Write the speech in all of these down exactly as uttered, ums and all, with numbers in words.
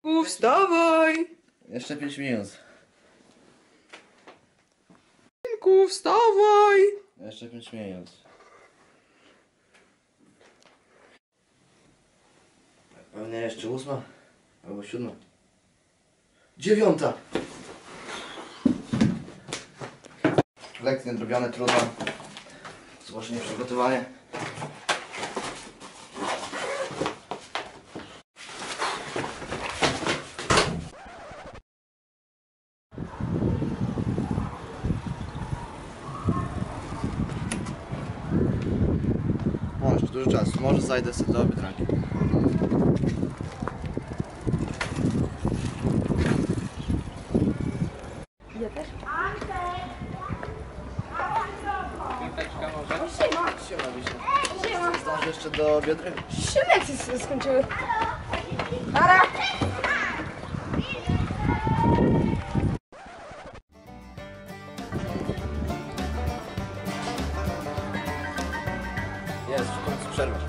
Wstawaj! Jeszcze pięć minut. Synku, wstawaj! Jeszcze pięć minut. Pewnie jeszcze ósma albo siódma. Dziewiąta! Lekcje nadrobione, trudno. Zgłoszenie, przygotowanie. No, jeszcze dużo czasu. Może zajdę sobie do Biedronki. Ja też? Siema! Siema, Wiśnia. Siema! Zdążę jeszcze do Biedronki. Szymek się skończyły. Nara! Jest, w końcu przerwa.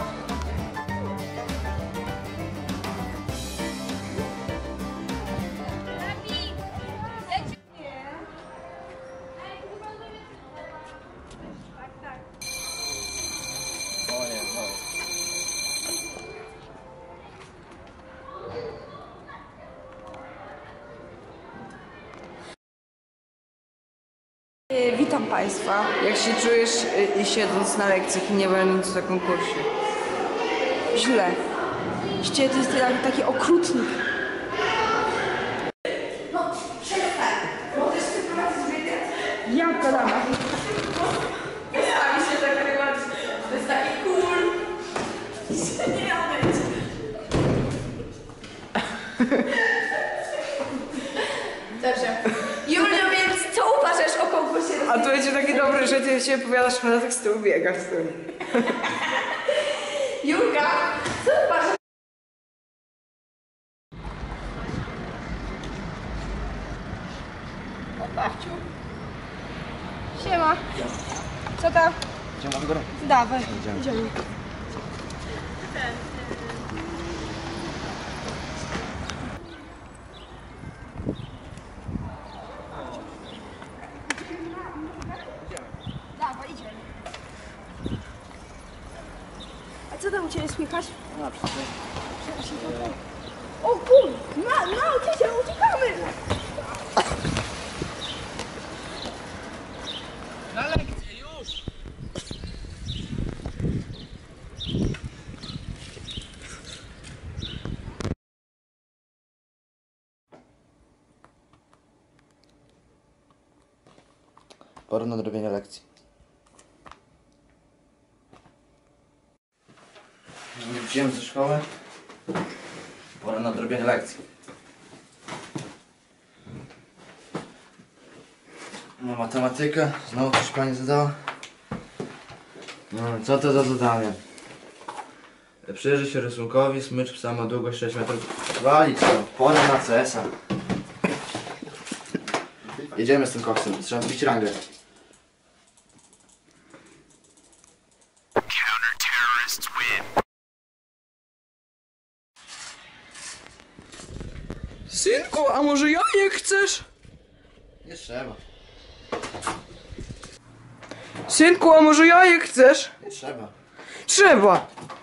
O nie, no. E, Witam Państwa. Jak się czujesz e, siedząc na lekcjach i nie będąc na konkursie? Źle. Ście to jest taki, taki okrutnik. No, przestań. Możesz przeprowadzić wywiad? Ja gadam. Postawi się tak rywać. To jest taki cool. Nie odejdź. Dobrze. Julio, więc co uważasz o konkursie? A to będzie takie dobre, że ty się opowiadasz, a na tak z tyłu biegasz z tym. Julka, co uważasz? O, babciu. Siema. Co tam? Idziemy do góry? Dawaj, Idziemy. idziemy. Dawaj, idziemy. A co tam u Ciebie słychać? No, przecież. O kur... Na, nauczyciel, uciekamy! Na lekcję, już! Pora na odrobienie lekcji. Nie wróciłem ze szkoły. Pora na odrobienie lekcji. No, matematyka. Znowu coś pani zadała. No, co to za zadanie? Przyjrzy się rysunkowi, smycz psa ma długość sześć metrów. Walić to, pora na C S a. Jedziemy z tym koksem, trzeba wbić rangę. Synku, a może jajek chcesz? Nie trzeba, Synku, a może jajek chcesz? nie trzeba. Trzeba.